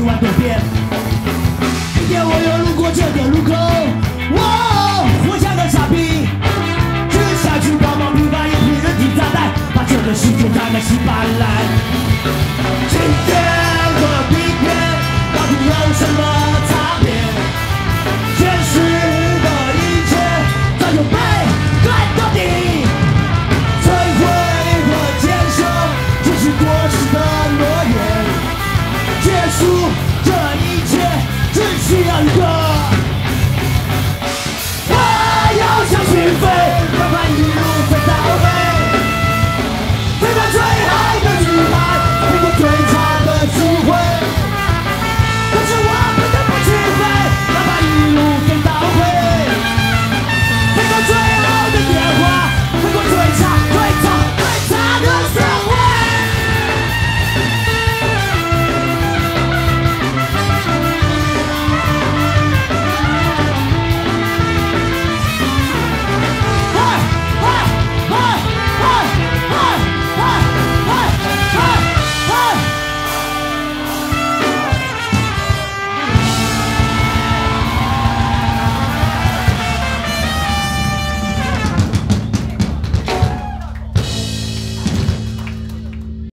万多遍。今天我又路过这个路口，我像个傻逼，只想去帮忙平凡一批人体炸弹，把这个世界炸个稀巴烂。今天和明天到底有什么差别？现实的一切早就被干到底，摧毁和建设只是过时的诺言，结束这一切只需要一个。